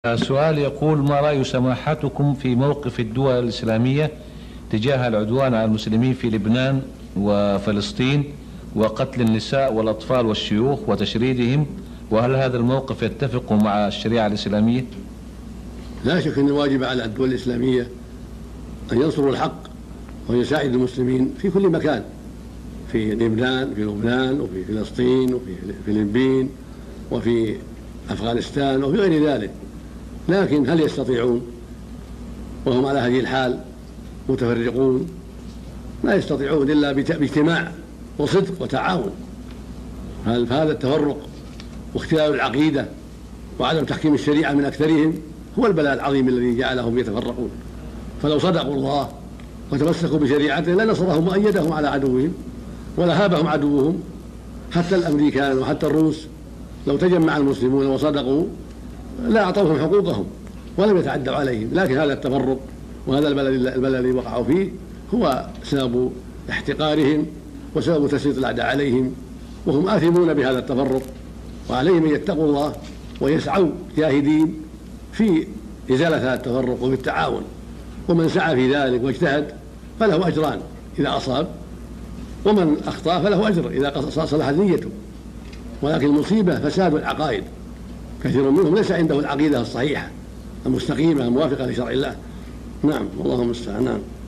سؤال يقول: ما رأي سماحتكم في موقف الدول الإسلامية تجاه العدوان على المسلمين في لبنان وفلسطين وقتل النساء والأطفال والشيوخ وتشريدهم، وهل هذا الموقف يتفق مع الشريعة الإسلامية؟ لا شك أن الواجب على الدول الإسلامية أن ينصروا الحق وأن يساعدوا المسلمين في كل مكان، في لبنان وفي فلسطين وفي الفلبين وفي أفغانستان وفي غير ذلك. لكن هل يستطيعون وهم على هذه الحال متفرقون؟ لا يستطيعون إلا باجتماع وصدق وتعاون. فهذا التفرق واختلال العقيدة وعدم تحكيم الشريعة من أكثرهم هو البلاء العظيم الذي جعلهم يتفرقون. فلو صدقوا الله وتمسكوا بشريعته لنصرهم وأيدهم على عدوهم ولهابهم عدوهم. حتى الأمريكان وحتى الروس لو تجمع المسلمون وصدقوا لا أعطوهم حقوقهم ولم يتعدوا عليهم. لكن هذا التفرق وهذا البلد الذي وقعوا فيه هو سبب احتقارهم وسبب تسليط الأعداء عليهم، وهم آثمون بهذا التفرق، وعليهم أن يتقوا الله ويسعوا جاهدين في إزالة هذا التفرق وبالتعاون. ومن سعى في ذلك واجتهد فله أجران إذا أصاب، ومن أخطأ فله أجر إذا صلحت نيته. ولكن المصيبة فساد العقائد، كثير منهم ليس عنده العقيدة الصحيحة المستقيمة الموافقة لشرع الله. نعم، والله المستعان. نعم.